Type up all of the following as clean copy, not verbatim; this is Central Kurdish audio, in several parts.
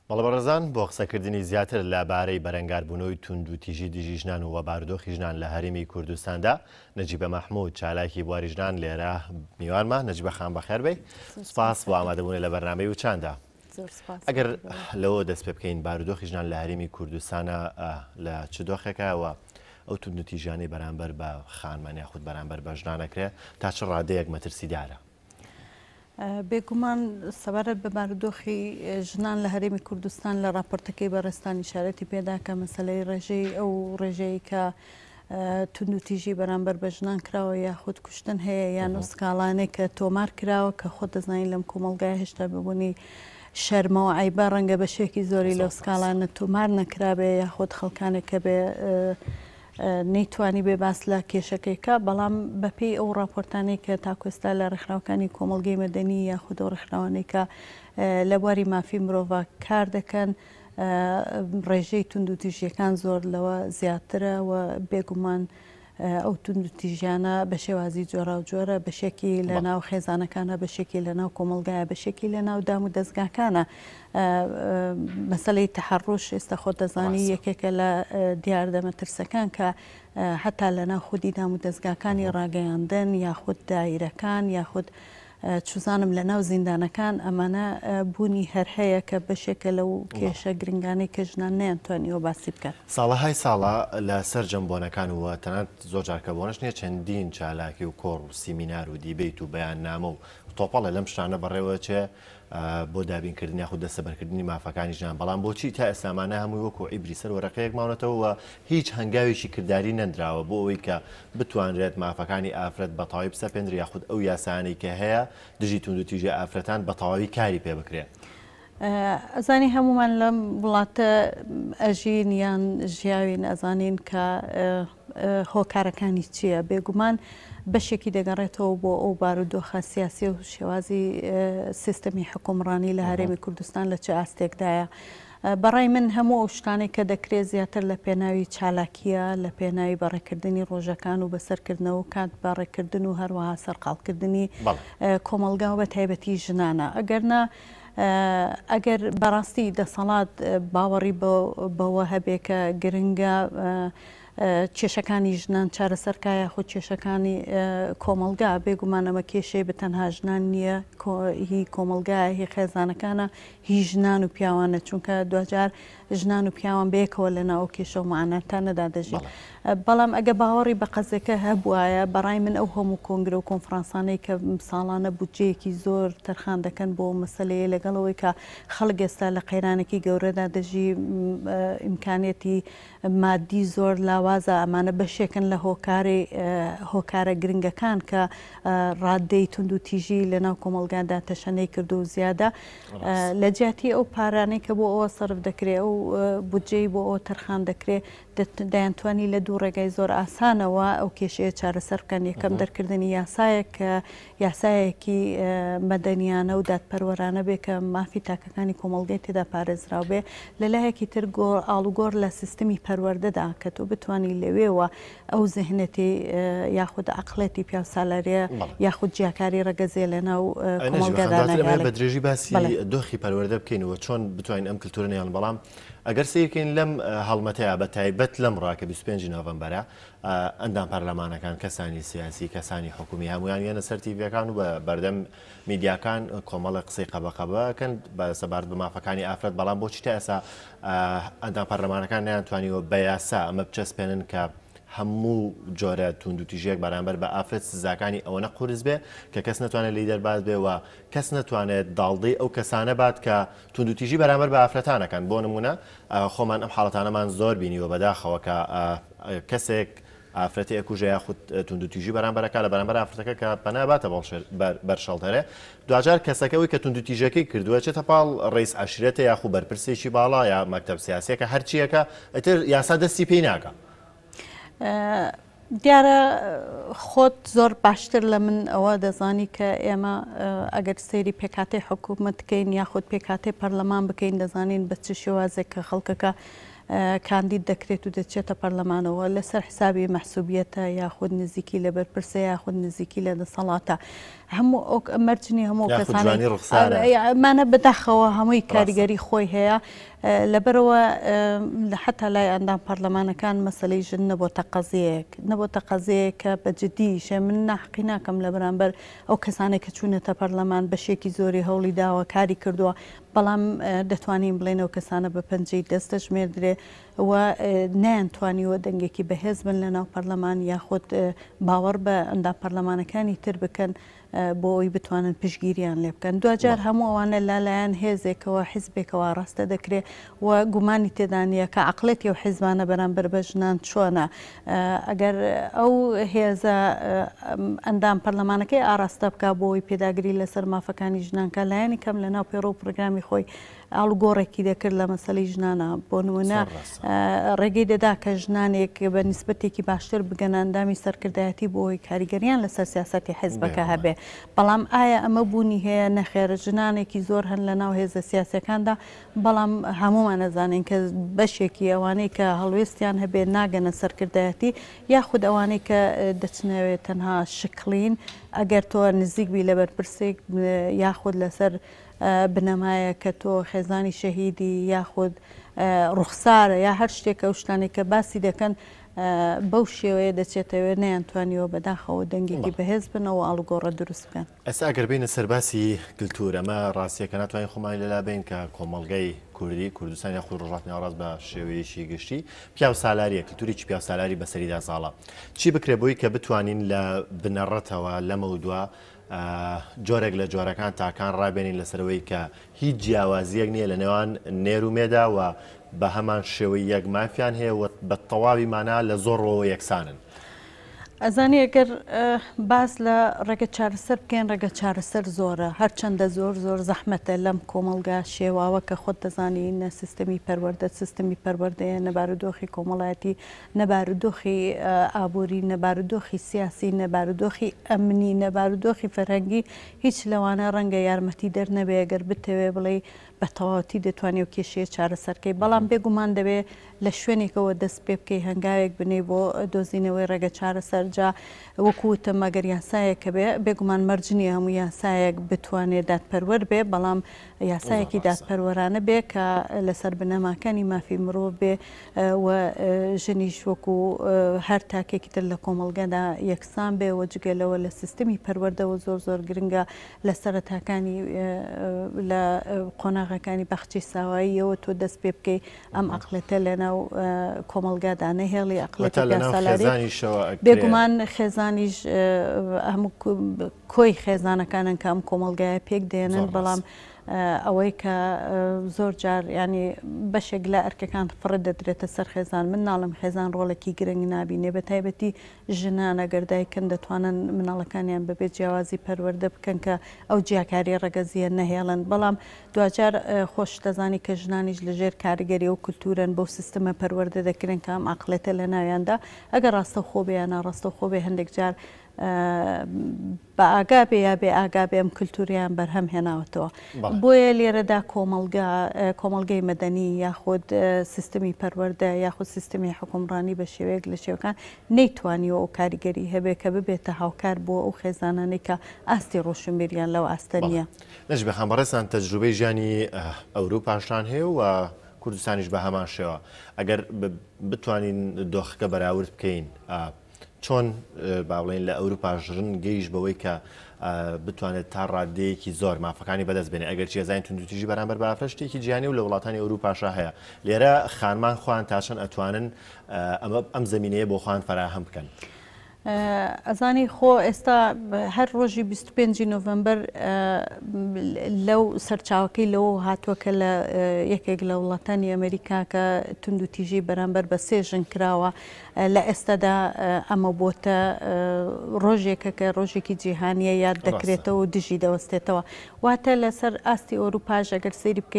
بەڵێ بەڕێزان بۆ قسەکردنی زیاتر لەبارەی بەرەنگاربوونەوەی تونند و تیژی دژی ژنان و بارودۆخی ژنان لە هەرێمی کوردستاندا نەجیبە مەحموود چالاکی بواری ژنان لێرە میوانمە. نەجیبە خان بەخێر بێ. سپاس بۆ ئامادەبوونی لە بەرنامەی وچاندا. ئەگەر لەوە دەست پێ بکەین بارودۆخی ژنان لە هەرێمی کوردستانە لە چ دۆخێکەوە ئەو تونند و تیژانەی بەرامبەر بە خانمان یاخود بەرامبەر بە ژنانەکرێ تا چ ڕادەیەک مەترسیدارە؟ بێگومان سەبارەت بە بارودۆخی ژنان لە هەرێمی کوردستان لە راپۆرتەکەی بەڕێستان ئیشارەتی پێدا کە مەسەلەی ڕێژەی ئەو ڕێژەیە کە تونند و تیژی بەرامبەر بە ژنان کراوە یاخود کوشتن هەیە یان سکاڵانێک کە تۆمار کراوە کە خۆت دەزانین لەم کۆمەڵگای هێشتا ببوونی شەرمەوە عیبا ڕەنگە بەشێکی زۆری لەو سکاڵانە تۆمار نەکرابێ یاخود خەڵکانێک کە بێ نەیتوانی بێ باس لە کێشەکەیکە، بەڵام بەپێی ئەو راپۆرتانەی کە تاکوێستا لە ڕێکخراوەکانی کۆمەڵگەی مەدەنی یاخود ئەو ڕێکخراوانەی کە لە بواری مافی مرۆڤ کار دەکەن ڕێژەی تونند و تیژیەکان زۆر لەوە زیاترە و بێگومان ئەو تونند و تیژیانە بە شێوازی جۆرا و جۆرە بەشێکی لە ناو خێزانەکانە بەشێکی لە ناو کۆمەڵگایە بەشێکی لە ناو دام و دەستگاکانە. مەسەلەی تەحەڕوش ئێستا خۆ دەزانی یەکێکە لە دیاردەمەترسەکان کە هەتا لە ناو خودی دام و دەستگاکانی ڕاگەیاندن یاخود دایرەکان یاخود چوزانم لە ناو زیندانەکان ئەمانە بوونی هەر هەیە کە بەشێکە لەو کێشە گرنگانەی کە ژنان نەیانتوانیەوە باسی بکات. ساڵەهای ساڵە لە سەر جەمبۆنەکان وە تەنانەت زۆر جارکە بۆنەش نییە چەندین چالاکی و کۆڕ و سیمینار و دیبیت و بەیان نامە و تۆپەڵە لەم شتانە بەڕێوە چێ بۆ دابینکردنی یاخود دەستەبەرکردنی مافەکانی ژنان، بەڵام بۆچی تا ئێستامانە هەمووی وەکو عیبری سەر وەرەقەیەک ماونەتەوە و هیچ هەنگاوێکی کردداری نەندراوە بۆ ئەوەی کە بتوانرێت مافەکانی ئافرەت بە تەواوی بسەپێنرێت یاخود ئەو یاسانەی کە هەیە دژی تونند و تیژی ئافرەتان بە تەواوی کاری پێ بکرێت. ئەزانی هەمومان لەم وڵاتە ئەژین یان ژیاوین ئەزانین کە هۆکارەکانی چییە. بێگومان بەشێکی دەگەڕێتەوە بۆ ئەو بارودۆخە سیاسی و شێوازی سیستەمی حکومڕانی لە هەرێمی کوردستان لە چه ئاستێکدایە. بەڕای من هەموو ئەو شتانێک کە دەکرێت زیاتر لە پێناوی چالاکیە لە پێناوی بەڕێکردنی ڕۆژەکان و بەسەرکردنەوە کات بەڕێکردن و هەروەها سەرقاڵکردنی کۆمەڵگا و بە تایبەتی ژنانە. ئەگەرنا ئەگەر بەڕاستی دەسەڵات باوەڕی بەوە هەبێ کە گرنگە کێشەکانی ژنان چارەسەرکە یاخود کێشەکانی کۆمەڵگا، بێگومان ئەمە کێشەی بە تەنها ژنان نییە، هی کۆمەڵگایە هی خێزانەکانە هی ژنان و پیاوانە، چونکە دوجار ژنان و پیاوان بەیەکەوە لە ناو کێشە و معاناتانەدا دەژین. بەڵام ئەگە باوەڕی بە قەزەکە هەبوایە بەڕای من ئەو هەموو کۆنگرە و کۆنفرانسانەی کە ساڵانە بودجەیەکی زۆر تەرخان دەکەن بۆ مەسەلەیە لەگەڵەوەی کە خەڵک ئێستا لە قەیرانێکی گەورەدا دەژی ئیمکانێتی مادی زۆر لاوازە، ئەمانە بەشێکن لە هۆکارە گرنگەکان کە ڕادەی تونند و تیژی لە ناو کۆمەڵگادا تەشەنەی کردو و زیادە لە جیاتی ئەو پارانەی کە بۆ ئەوە سەرف دەکرێت ئەو بودجەی بۆ ئەوە تەرخان دەکرێت دەیانتوانی لە دوو ڕێگای زۆر ئاسانەوە ئەو کێشەیە چارەسەر بکەن. یەکەم دەرکردنی یاسایەک کە یاسایەکی مەدەنیانە و دادپەروەرانە بێ کە مافی تاکەکانی کۆمەڵگەی تێدا پارێزراو بێ، لەلایەکی تر ئاڵوگۆڕ لە سیستمی پەروەردەدا کە تۆ بتوانانی لەوێەوە ئەو زەهنەتی یاخود عقڵەتی پیا سالاریە یاخود جیاکاری ڕەگەزێ لە ناو کۆمەڵگەدانە بە درێژی باسی دۆخی پەروەردە بکەینەوە چۆن بتوانین ئەم کلتورنیان. بەڵام ئەگەر سیرکەین لەم هەڵمەتەیە بە تایبەت لەم ڕاکە 25 نۆڤەمبەرە ئەندام پەرلەمانەکان کەسانی سیاسی کەسانی حکومی هەمویان یەنە سەر تیڤەکان و بە بەردەم میدیاکان کۆمەڵە قسەی قەبەقەبەکەن بە سەبارەت بە مافەکانی ئافرەت، بەڵام بۆچی تا ئێستا ئەندام پەرلەمانەکان نەیانتوانیوە بە یاسا ئەمە بچەسپێنن کە هەموو جۆرە تونند و تیژەیەک بەرامبەر بە ئافرەت سزاکانی ئەوەنە قورس بێ کە کەس نەتوانێت لی دەرباز بێ و کەس نەتوانێت داڵدەی ئەو کەسانە بات کە تونند و تیژی بەرامبەر بە ئافرەتانەکەن. بۆ نمونە خۆمان ئەم حاڵەتانەمان زۆر بینیوە بەداخەوە کە کەسێک ئافرەتی ئەکوژە یاخود تونند و تیژی بەرامبەرەکە لە بەرامبەر ئافرەتەکە کە پەناباتە بەرشەڵتەرێ، دوجار کەسەکەوەی کە تونند و تیژەکەی کردووە چێتە پاڵ ڕئیس عەشیرەتە یاخود بەرپرسێکی باڵا یا مەکتەب سیاسیەکە هەرچیەکە ئەتر یاسا دەستی پێی ناکە. دیارە خۆت زۆر باشتر لە من ئەوە دەزانی کە ئێمە ئەگەر سەیری پێکاتی حکوومەت بکەین یاخود پێکاتی پەرلەمان بکەین دەزانین بە چ شێوازێک کە خەڵکەکە کاندید دەکرێت و دەچێتە پەرلەمانەوە لەسەر حسابی مەحسوبیەتە یاخود نزیکی لە بەرپرسە یاخود نزیکی لە دەسەڵاتە. هەموو مەرجنی هەموو کەسانمانە بەداخەوە هەمووی کاریگەری خۆی هەیە لەبەرەوە حتا لای ئەندام پەرلەمانەکان مەسلەی ژن نەبووتە قەزەیەک کە بەجددیشە من ناحقی ناکەم لە بەرامبەر ئەو کەسانێک کە چوونەتە پەرلەمان بەشێکی زۆری هەوڵی داوە کاری کردووە بەڵام دەتوانین بڵێنەوە کەسانە بە پەنجەی دەستە ژمێردرێ و نەیانتوانیوە دەنگێکی بەهێز بن لە ناو پەرلەمان یاخود باوەڕ بە ئەندام پەرلەمانەکانی تر بکەن بۆ ئەوی بتوانن پشگیریان لێ بکەن دوجار هەموو ئەوانە لالایەن هێزێکەوە حیزبێکەوە ڕاستە دەکرێت و گومانی تێدانە کە عقلێتی و حیزبانە بەرامبەر بە ژنان چۆنە ئەگەر ئەو هێزە ئەندام پەرلەمانەکەی ئاراستە بکە بۆ ئەوی پێداگری لەسەر مافەکانی ژنانکە لایەنی کەم لە ناو پێڕۆ پرۆگرامی خۆی ئاڵگۆڕێکی دەکرد لە مەسەلەی ژنانە بۆ نمونە ڕێگەی دەدا کە ژنانێک بە نیسبەتێکی باشتر بگەن ئەندامی سەرکردایەتی بۆ ئەوی کاریگەریان لەسەر سیاسەتی حیزبەکە هەبێ بەڵام ئایا ئەمە بوونی هەیە نەخێر ژنانێکی زۆر هەن لە ناو هێزە سیاسەکاندا بەڵام هەمومان نەزانین کە بەشێکی ئەوانەی کە هەڵوێستیان هەبێ ناگەنە سەرکردایەتی یاخود ئەوانەی کە دەچنەوێت تەنها شکڵین ئەگەر تۆ نزیکبی لە بەرپرسێک یاخود لەسەر بنەمایە کە تۆ خێزانی شەهیدی یاخود ڕوخسارە یا هەر شتێکە ئەو شتانێک کە باسی دەکەن بەو شێوەیە دەچێتەوە نەیانتوانیەوە بەداخەوە دەنگێکی بەهێز بنەوە ئاڵگۆڕە دروست بکەن ئەستا ئەگەر بینە سەرباسی کللتور ئەمە ڕاستیەکە ناتوانین خۆمان لەلا بین کە کۆمەڵگەی کوردی کوردستان یا خود ڕۆژهاتنی ناوەڕاست بە شێوەیەشی گشتی پیا و سالاریە کللتوریی پیا و سالاری بەسەریدا ساڵە چی بکرێ بۆی کە بتوانین لە بنەڕەتەوە لەمە دووە جۆرێک لە جۆرەکان تاکان ڕابێنین لەسەرەوەی کە هیچ جیاوازیەک نییە لە نێوان نێرومێدا و بە هەمان شێوەی یەک مافیان هەیە و بە تەواوی مانا لە زۆرەوە یەکسانن ئەزانی ئەگەر باس لە ڕێگە چارەسەر بکەین ڕێگە چارەسەر زۆرە هەرچەندە زۆر زەحمەتە لەم کۆمەلگا شێواوە کە خۆت دەزانین سیستەمی پەروەردە سیستەمی پەروەردەیە نەبارودۆخی کۆمەڵایەتی نەبارودۆخی ئابووری نەبارودۆخی سیاسی نەبارودۆخی ئەمنی نەبارودۆخی فەرهەنگی هیچ لەوانە ڕەنگە یارمەتی دەرنەبێ ئەگەر بتەوێ بڵێ بە تەواوەتی دەتوانێت و کێشەیە چارەسەرکەی بەڵام بێگومان دەبێ لە شوێنێکەوە دەست پێ بکەی هەنگاوێک بنێ بۆ دۆزینەوەی ڕێگە چارەسەرجا وەکوتە مەگەر یاسایەکە بێ بێگومان مەرجنی هەموو یاسایەک بتوانێت دادپەروەر بێ بەڵام یاسایەکی دادپەروەرانە بێ کە لەسەر بنەماکانی مافی مرۆڤ بێ و ژنیش وەکو هەر تاکێکی تر لە کۆمەڵگەدا یەکسان بێ وە جگەلەوە لە سیستەمی پەروەردەوە زۆر گرنگە لە سەرەتاکانی لە قۆناغەکانی بەخچی ساواییەوە تۆ دەست پێ بکەی ئەم عقلەتە لەناو کۆمەڵگادا نەهێڵی عقلەتە پیاسەلاری بێگومان خێزانیش هەموو کۆی خێزانەکانن کە ئەم کۆمەڵگایە پێک دێنن بەڵام ئەوەی کە زۆر جار ینی بەشێک لە ئەرکەکان فڕت دەدرێتە سەر خێزان من ناڵم خێزان ڕۆڵێکی گرنگ نابینێ بە تایبەتی ژنانە گەردایکن دەتوانن مناڵەکانیان بەبێت جیاوازی پەروەردە بکەن کە ئەو جیاکاری ڕەگەزیە نەهێڵن بەڵام دوجار خۆش دەزانی کە ژنانیش لەژێر کاریگەری و کولتورن بەو سیستەمە پەروەردە دەکرێن کە ئەم عقلێتە لە ناویاندا ئەگەر ڕاستە خۆ بێیانە ڕاستە خۆ بێ هەندێک جار بە ئاگا بێ یا بێ ئاگا بێ ئەم کولتوریان بەرهەم هێناوەتەوە بۆیە لێرەدا کۆمەڵگەی مەدەنی یاخود سیستەمی پەروەردە یاخود سیستەمی حکومڕانی بە شێوەیەک لە شێوەکان نەیتوانیوە ئەو کاریگەری هەبێ کە ببێتە هاوکار بۆ ئەو خێزانانەی کە ئاستی ڕۆشنبیریان لەو ئاستە نییە نەش بەخەم بەڕێستان تەجروبەی ژیانی ئەوروپاشان هەیە و کوردستانیش بە هەمان شێوە ئەگەر بتوانین دۆخەکە بەراورد بکەین چۆن باڵێن لە ئەوروپا ژن گەیش بەوەی کە بتوانێت تا ڕادەیەکی زۆر مافەکانی بەدەست بێنێ ئەگەر چێزانین توندوتیژی بەرامبەر بە ئافرەشتێکی جیانی و لە وڵاتانی ئەوروپاشا هەیە لێرە خانمان خوان تاشن ئەتوانن ئەم زمینەیە بۆ خوان فراهەم بکەن ئەزانی خۆ ئێستا هەر ڕۆژی 25 نۆڤەمبەر لەو سەرچاوەکەی لەوە هاتووەکە لە یەکێک لە وڵاتانی ئەمریکا کە توندوتیژی بەرامبەر بە 3 ژن کراوە لە ئێستادا ئەمە بۆتە ڕۆژێکە کە ڕۆژێکی جیهانیە یاد دەکرێتەوە و دژی دەوەستێتەوە واتە لەسەر ئاستی ئەوروپاژ ئەگەر سەیری بکەی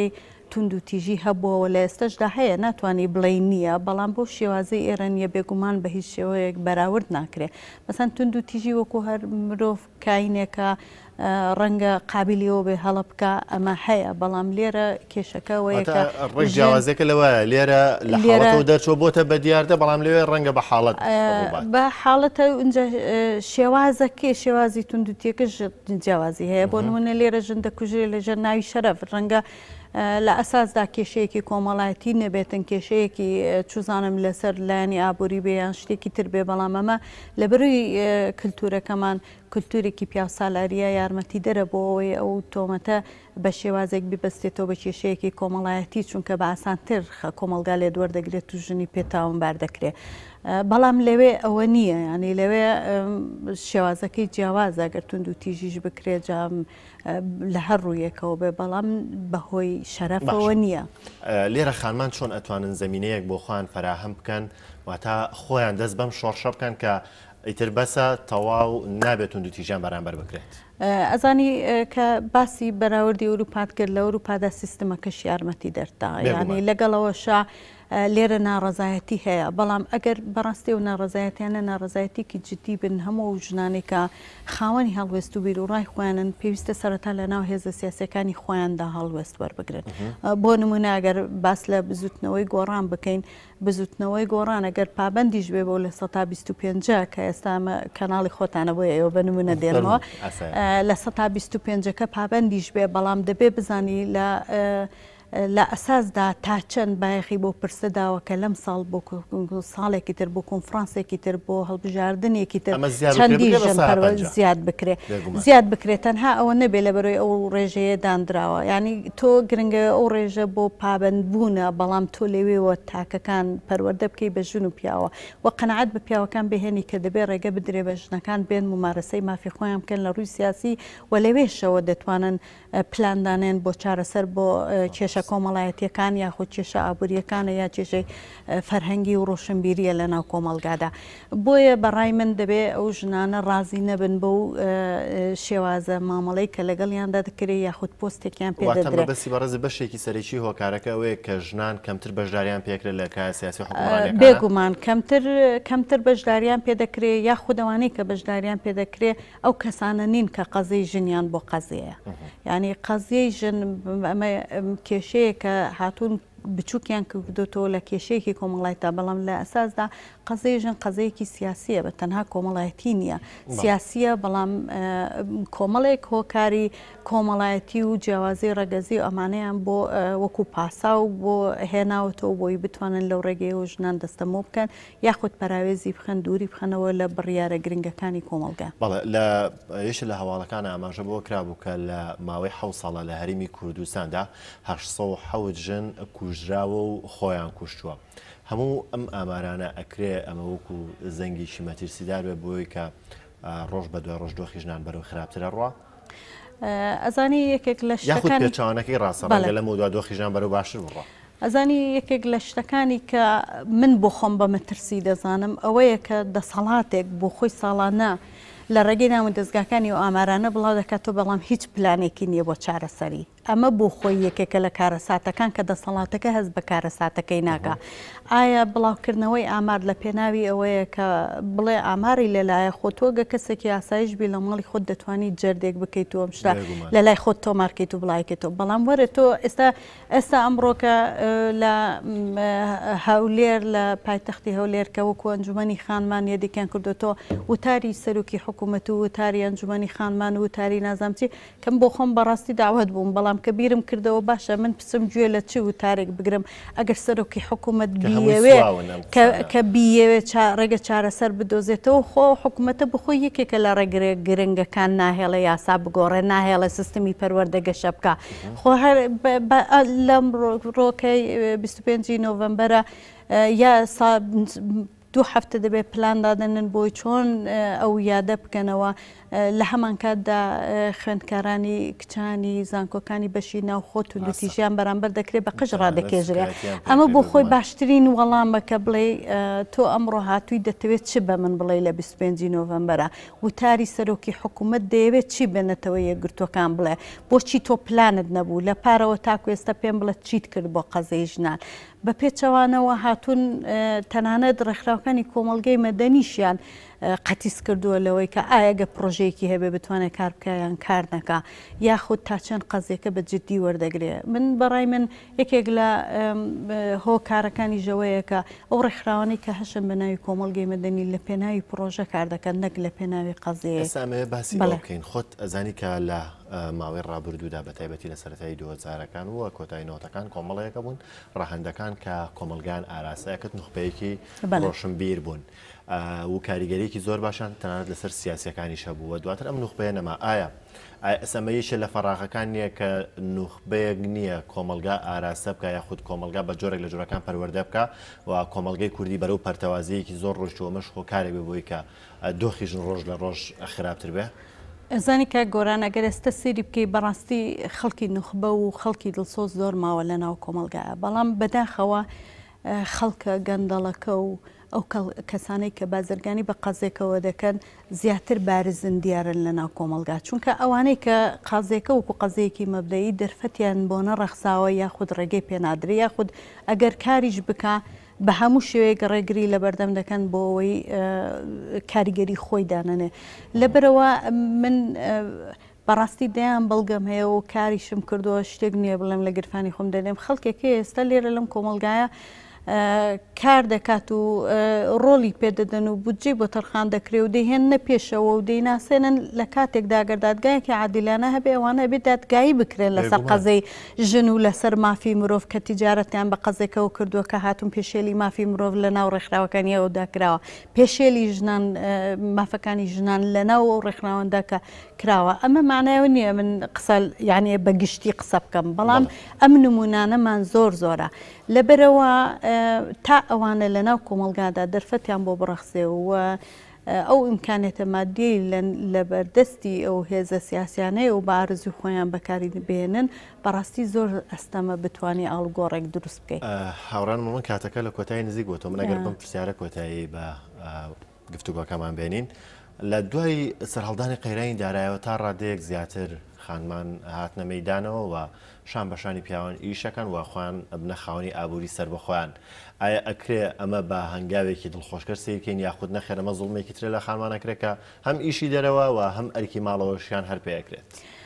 تونند و تیژی هەبووەوە لە ئێستاشدا هەیە ناتوانانی بڵێ نییە بەڵام بۆ شێوازەی ئێرە نیە بێگومان بە هیچ شێوەیەک بەراورد ناکرێت مەسەن تونند و تیژی وەکو هەر مرۆڤ کاینێکە ڕەنگە قابلیەوە بێ هەڵە بکە ئەمە هەیە بەڵام لێرە کێشەکەەوەیەکە ڕێک جیاوازەکە لەوەیە لێرە لە حاڵەتەوە دەرچۆ بۆتە بە دیاردە بەڵام لەوێ ڕەنگە بە حاڵەت بە حاڵەتە اینجا شێوازەکەی شێوازی توندوتیەکەش جیاوازی هەیە بۆ نمونە لێرە ژن دەکوژێ لەژێر ناوی شەرەف ڕەنگە لە ئەساسدا کێشەیەکی کۆمەڵایەتی نەبێتن کێشەیەکی چوزانم لەسەر لایانی ئابووری بێ یان شتێکی تر بێ بەڵام ئەمە لە بەروی کللتورەکەمان کللتورێکی پیاوسالاریە یارمەتی دەرە بۆ ئەوەی ئەو تۆمەتە بە شێوازێک ببەستێتەوە بە کێشەیەکی کۆمەڵایەتی چونکە بە ئاسانتر کۆمەلگا لێ دووەردەگرێت و ژنی پێتاوانبار دەکرێت بەڵام لەوێ ئەوە نییە ینی لەوێ شێوازەکەی جیاوازە گەر تونند و تیژیش بکرێت جام لە هەر ڕوویەکەوە بێ بەڵام بەهۆی شەرەفەوە نییە لێرە خانمان چۆن ئەتوانن زمینەیەک بۆ خۆیان فراهم بکەن واتە خۆیان دەست بەم شۆڕشە بکەن کە ئیتر بەسە تەواو نابێت تونند و تیژیان بەرامبەر بکرێت ئەزانی کە باسی بەراوردی ئەوروپات کرد لە ئەوروپادا سیستمەکەش یارمەتی دەرتا ینی لەگەڵەوەشا لێرە ناڕەزایەتی هەیە بەڵام ئەگەر بەڕاستی و ناڕەزایەتیانە ناڕەزایەتیکی جدی بن هەموو ژنانێکە خاوەنی هەڵوێست و بیرروڕای خۆیانن پێویستە سەرەتا لە ناو هێزە سیاسەکانی خۆیاندا هەڵوێست وەربگرن بۆ نمونە ئەگەر باس لە بزوتنەوەی گۆڕان بکەین بزوتنەوەی گۆڕان ئەگەر پابندیش بێ بۆ لە 125 کە ئێستا کەناڵی خۆتانە بۆ ئێوە بە نمونە دێنەوە لە 125 پابندیش بێ بەڵام دەبێ بزانی لە ئەساسدا تا چەند بایەخی بۆ پرسەداوە کە لەم ساڵ بۆ ساڵێکی تر بۆ کۆنفرانسێکی تر بۆ هەڵبژاردنێکی تر چەندی زیاد بکرێت زیاد بکرێت تەنها ئەوە نەبێ لە بەرۆی ئەو ڕێژەیە دانراوە ینی تۆ گرنگە ئەو ڕێژە بۆ پابندبوونە بەڵام تۆ لەوێەوە تاکەکان پەروەردە بکەی بە ژن و پیاوە و قەنەعەت بە پیاوەکان بهێنی کە دەبێت ڕێگە بدرێ بە ژنەکان بێن ممارەسەی مافی خۆیان بکەن لە ڕووی سیاسی و لەوێشەوە دەتوانن پلاندانێن بۆ چارەسەر بۆ کێشە کۆمەڵایەتیەکان یاخود کێشە ئابوووریەکانە یا کێشەی فەرهەنگی و ڕۆشنبیریە لە ناو کۆمەلگادا بۆیە بەڕای من دەبێت ئەو ژنانە ڕازی نەبن بەو شێوازە مامەڵەی کە لەگەڵیاندا دەکرێت یاخود پۆستێکیان پێ دەدرێت بەسی بەڕێز بەشێکی سەرەکی هۆکارەکە ئەوەیە کە ژنان کەمتر بەشداریان پێکرێت لە کار سیاسی حکومڕانیەکان بێگومان کەمتر بەشداریان پێ دەکرێت یاخودەوانەی کە بەشداریان پێ دەکرێت ئەو کەسانە نین کە قەزەی ژنیان بۆ قەزەیە ینی قەزیەی ژن ئەمە کێشەیە کە هاتوون بچووکیان کردوتەوە لە کێشەیەکی کۆمەڵایەتە بەڵام لە ئەساسدا قەزەی ژن قەزەیەکی سیاسیە بە تەنها کۆمەڵایەتی نییە سیاسیە بەڵام کۆمەڵێک هۆکاری کۆمەڵایەتی و جیاوازی ڕەگەزی و ئەمانەیان بۆ وەکو پاسا و بۆ هێناوەتەوە بۆی بتوانن لەو ڕێگەی و ژنان دەستەمۆ بکەن یاخود پەراوێزی بخەن دووری بخەنەوە لە بڕیارە گرنگەکانی کۆمەلگا بەڵێ لە یەش لە هەواڵەکان ئاماژە بۆ کرابوو کە لە ماوەی 7 ساڵە لە هەرێمی کوردستاندا 800 ژن کوژراوە و خۆیان کوشتووە هەموو ئەم ئامارانە ئەکرێ ئەمە وەکو زەنگیشی مەترسیدار بێ بۆی کە ڕۆژ بە دوای ڕۆژ دۆخی ژنان بەرەو خراپترە ڕوا ئەزانی یەکێک لە یاخود پێچوانەکەی ڕاستەڕەنگە لەم دوای دۆخی ژنان بەرەو باشتر بڕوا ئەزانی یەکێک لە شتەکانی کە من بۆ خۆم بە مەترسی دەزانم ئەوەیە کە دەسەڵاتێک بۆ خۆی ساڵانە لە ڕێگەی ناو دەستگاکانی و ئامارانە بڵاو دەکاتەوە بەڵام هیچ پلانێکی نییە بۆ چارەسەری ئەمە بۆ خۆی یەکێکە لە کارەساتەکان کە دەسەڵاتەکە هەست بە کارەساتەکەی ناکە ئایا بڵاوکردنەوەی ئامار لە پێناوی ئەوەیە کە بڵێ ئاماری لەلایە خۆتۆگە کەسێکی ئاسایش بی لە ماڵی خۆت دەتوانانی جەردێک بکەیت و ئەم شتا لە لای خۆت تۆمارکەیت و بڵایکێتەوە بەڵام وەرە تۆ ئێستا ئەمڕۆکە لە هەولێر لە پایتەختی هەولێر کە وەکو ئەنجومەنی خانمان یەدێکیان کردوتەوە وتاری سەرۆکی حکوومەت و وتاری ئەنجومەنی خانمان و وتاری نازانچی کەم بۆ خۆم بەڕاستی داوت بووم بەڵام کە بیرم کردەوە باشە من پسم گوێ لە چ وتارێک بگرم ئەگەر سەرۆکی حکوومەت بیەوێ کە بیەوێ ڕێگە چارەسەر بدۆزێتەوە خۆ حکوومەتە بخۆی یەکێکە لە ڕێگرێ گرنگەکان ناهێڵە یاسا بگۆڕێ ناهێڵە سیستمی پەروەردەگەشە بکە خۆ لەم ڕۆکەی 25 نۆڤەمبەرە یا دوو هەفتە دەبێت پلان دادەنن بۆی چۆن ئەو یادە بکەنەوە لە هەمان کاتدا خوێندکارانی کچانی زانکۆکانی بەشی ناوخۆ توندوتیژیان بەرامبەر دەکرێت بە قژ ڕادەکێژرێ ئەمە بۆ خۆی باشترین وەڵامەکە بڵێ تۆ ئەمڕۆ هاتووی دەتەوێت چ بە من بڵێ لە 25 نۆڤەمبەرە وتاری سەرۆکی حکوومەت دەیەوێت چی بێنێتەوە یەکگرتوەکان بڵێ بۆچی تۆ پلانت نەبوو لە پارەوە تاکو ئێستا پێم بڵێت چیت کرد بۆ قەزەی ژنان بە پێچەوانەوە هاتوون تەنانەت ڕێکخراوەکانی کۆمەڵگەی مەدەنیشیان قەتیس کردووە لەوەی کە ئاگە پرۆژەیەکی هەبێ بتوانێت کار بکەیان کار نەکا یاخود تا چەند قەزێکە بە جددی وەردەگرێ من بەڕای من یەکێک لە هۆکارەکانی ژەوەیەکە ئەو ڕێکخراوانی کە هەشم بە ناوی کۆمەڵگەی مەدەنی لە پێناوی پرۆژە کار دەکەن نەک لە پێناوی قەزەیە ئێستا باسی بکەین خۆت ئەزانی کە لە ماوەی ڕابردوودا بە تایبەتی لە سەرەتایی 2000ەکان وە کۆتایی نۆتەکان کۆمەڵەیەکە بوون ڕاهەندەکان کە کۆمەلگان ئاراسایەکەت نوخبەیەکی ڕۆشنبیر بوون و کاریگەریەکی زۆر باشان تەنانەت لەسەر سیاسەکانیش هەبووە دواتر ئەم نوخبەیە نەما ئایا ئەسەمەیەشە لە فەراغەکان نییە کە نوخبەیەک نییە کۆمەلگا ئاراسە بکە یاخود کۆمەلگا بە جۆرێک لە جۆرەکان پەروەردە بکە و کۆمەلگەی کوردی بەرەو پەرتەوازیەکی زۆر ڕۆژتووەمەش خۆکارێک بێ بۆی کە دۆخی ژن ڕۆژ لە ڕۆژ خراپتر بێ ئەزانی کە گۆران ئەگەر ئێستا سێری بکەی بەڕاستی خەڵکی نوخبە و خەڵکی دڵسۆز زۆر ماوە لە ناو کۆمەلگایە بەڵام بەداخەوە خەڵکە گەندەڵەکە و ئەو کەسانەی کە بازرگانی بە قازێکەوە دەکەن زیاتر بارزن دیارن لە ناو کۆمەلگا چونکە ئەوانەی کە قازێکە وکو قەزەیەکی مەبدەیی دەرفەتیان بۆ نەڕەخساوە یاخود ڕێگەی پێنادرێ یاخود ئەگەر کاریش بکە بە هەموو شێوەیەک ڕێگری لە بەردەم دەکەن بۆ ئەوەی کاریگەری خۆی دانەنێ لەبەرەوە من بەڕاستی دەیان بەڵگەم هەیە و کاریشم کردووە شتێک نییە بڵێم لە گرفانی خۆم دەدەم خەڵکێکی ئێستا لێرە لەم کۆمەلگایە کار دەکات و ڕۆلی پێدەدەن و بودجێ بۆ تەرخان دەکرێ و دەیهێنە پێشەوە و دەیناسێنن لە کاتێکدا ئەگەر دادگایەکی عادیلانە هەبێ ئەوانە بێت دادگایی بکرێن لەسەر قەزەی ژن و لەسەر مافی مرۆڤ کە تیجارەتیان بە قەزێکەوە کردووە کە هاتون پێشێلی مافی مرۆڤ لە ناو ڕێکخراوەکانیەوە داکراوە پێشێلی ژنان مافەکانی ژنان لە ناو ئەو ڕێکخراوەندا کە کراوە ئەمە معنایەوە نییە من قسە یعنی بەگشتی قسە بکەم بەڵام ئەم نمونانەمان زۆر زۆرە لەبەرەوە تا ئەوانە لە ناو کۆمەلگادا دەرفەتیان بۆ بڕەخسێ و ئەو ئیمکانێتە مادیەی لە بەردەستی ئەو هێزە سیاسیانەیە و بە ئارزوی خۆیان بەکاری بێنن بەڕاستی زۆر ئەستەمە بتوانێت ئاڵگۆڕێک دروست بکەیت هاوڕان من کاتەکە لە کۆتایی نزیک بۆ تۆ من ئەگەر بم پرسیارە کۆتایی بە گفتوگۆکەمان بێنین لە دوای سەرهەڵدانی قەیرانی دارایەوە تا ڕادەیەک زیاتر خانمان هاتنە مەیدانەوە و شان بەشانی پیاوان ئیشەکەن و خۆیان بنە خاوەنی ئابووری سەر بەخۆیان ئایا ئەکرێ ئەمە بە هەنگاوێکی دڵخۆشکەر سیرکەین یاخود نەخێر ئەمە زوڵمێکی ترێ لە خانمانەکرێکە هەم ئیشی دەرەوە و هەم ئەرکی ماڵەوەشیان هەر پێەکرێت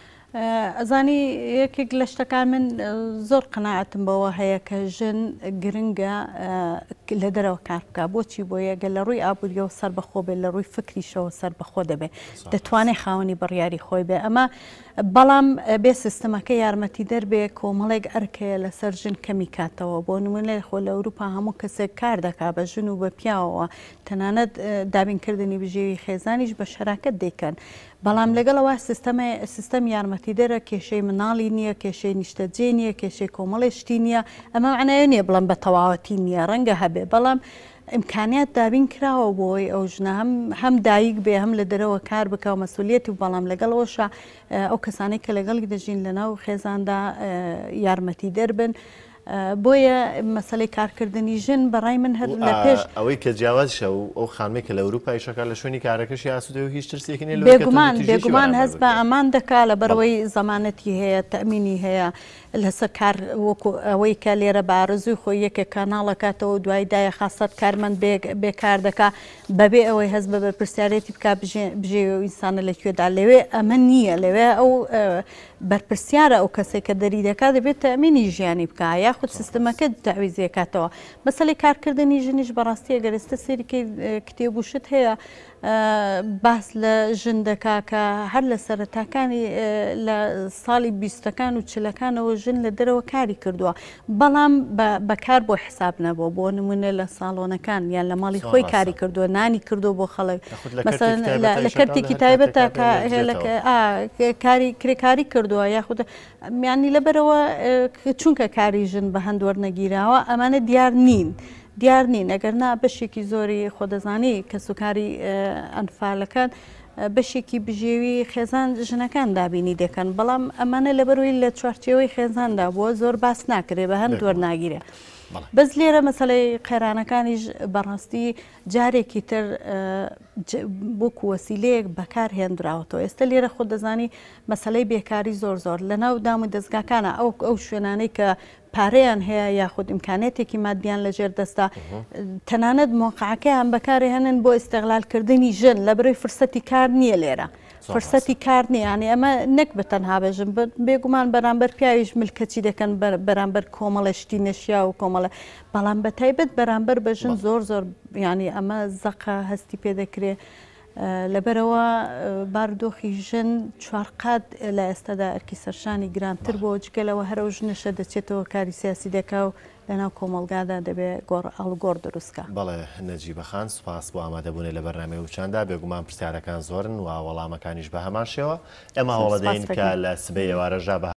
ئەزانی یەکێک لە شتەکان من زۆر قەناعەتم بەوە هەیە کە ژن گرنگە لە دەرەوە کار بکە بۆچی بۆ یەگە لە ڕووی ئابوووریەوە سەر بەخۆ بێت لە ڕووی فکریشەوە سەر بەخۆ دەبێت دەتوانێت خاوەنی بڕیاری خۆی بێ ئەمە بەڵام بێ سیستەمەکە یارمەتی دەربێ کۆمەڵێک ئەرکەیە لەسەر ژن کەمی کاتەوە بۆ نمونە خۆ لە ئەوروپا هەموو کەسێک کار دەکا بە ژن و بە پیاوەوە تەنانەت دابینکردنی بژێوی خێزانیش بە شەراکەت دەیکەن بەڵام لەگەڵەوە سیستەم یارمەتی دەرە کێشەی مناڵی نییە کێشەی نیشتەجێ نییە کێشەی کۆمەڵێشتی نییە ئەمە معنایە نییە بڵم بە تەواوەتی نییە ڕەنگە هەبێ بەڵام ئیمکانیات دابین کراوە بۆی ئەو ژنە هەم دایک بێ هەم لە دەرەوە کار بکە و مەسئولیەتی و بەڵام لەگەڵەوەشە ئەو کەسانەی کە لەگەڵی دەژین لە ناو خێزاندا یارمەتی دەربن بۆیە مەسەلەی کارکردنی ژن بەڕای من هەر لە پێش ئەوەی کە جیاوازشە و ئەو خانمێک کە لە ئەوروپای شەکە لە شوێنی کارەکەشی ئاسوودە و هیچ ترسێکی نیە بێگومان هەست بە ئەمان دەکا لە بەرەوەی زەمانەتی هەیە تەمینی هەیە لەسەر کار وەکو ئەوەی کە لێرە بارزوی خۆی یەکێک کاناڵەکاتەوە دوای دایە خاستەت کارمەند بێکار دەکا بەبێ ئەوەی هەست بە بەرپرسیارەتی بک بژێ ئینسانە لەکوێدا لەوێ ئەمە نییە لەوێ ئەو بەرپرسیارە ئەو کەسێک کە دەری دەکات دەبێت تەمینی ژیانی بکە یاخود سیستەمەکە تەعویزیەکاتەوە مەسەلەی کارکردنی ژنیش بەڕاستی ئەگەر ئێستا سێریکەی کتێب و شت هەیە باس لە ژن دەکا کە هەر لە سەرەتاکانی لە ساڵی 20ەکان و چلەکانەوە ژن لە دەرەوە کاری کردووە بەڵام بەکار بۆ حساب نەبووە بۆ نمونە لە ساڵۆنەکان یان لە ماڵی خۆی کاری کردووە نانی کردو بۆ خەڵک لە کەرتێکی تایبەتە کرێکاری کردووە یاخود میانی لەبەرەوە چونکە کاری ژن بە هەند وەرنەگیراوە ئەمانە دیار نین دیار نین ئەگەرنا بەشێکی زۆری خۆدەزانی کە سوکاری ئەنفالەکان بەشێکی بژێوی خێزان ژنەکان دابینی دەکەن بەڵام ئەمانە لەبەرەوەی لە چوارچێوەی خێزاندا بووە زۆر باس ناکرێ بە هەند وەرناگیرێ. بەس لێرە مەسەلەی قەیرانەکانیش بەڕاستی جارێکی تر بۆکو وەسیلەیەک بەکار هێنراوەتەوە. ئێستا لێرە خۆ دەزانی مەسەلەی بێکاری زۆر لە ناو دام و دەستگاکانە ئەو شوێنانەی کە پارەیان هەیە یاخود ئیمکانێتێکی مادیان لەژێر دەستا تەنانەت مۆقعەکەیان بەکارێ هەنن بۆ ئیستیغلالکردنی ژن لە بەرەوەی فرسەتی کار نییە لێرە. فرسەتی کار نییانی ئەمە نەک بە تەنها بەژن بێگومان بەرامبەر پیاویش ملکەچی دەکەن بەرامبەر کۆمەڵە شتی نەشیا و کۆمەڵە بەڵام بە تایبەت بەرامبەر بەژن زۆر ینی ئەمە زەقا هەستی پێ دەکرێ لەبەرەوە بارودۆخی ژن چوارقات لە ئێستادا ئەرکی سەرشانی گرانتر بۆ جگەلەوە هەرە ژنەشە دەچێتەوە کاری سیاسی دەکا و لەناو کۆمەلگادا دەبێت ئەڵگۆڕ دروستکە. بەڵێ نەجیبەخان سوپاس بۆ ئامادەبوونێ لە بەرنامەی وچاندا بێگومان پرسیارەکان زۆرن و وەڵامەکانیش بە هەمان شێوە ئێمە هەوڵەدەین کە لە سبەی ئێوارەژا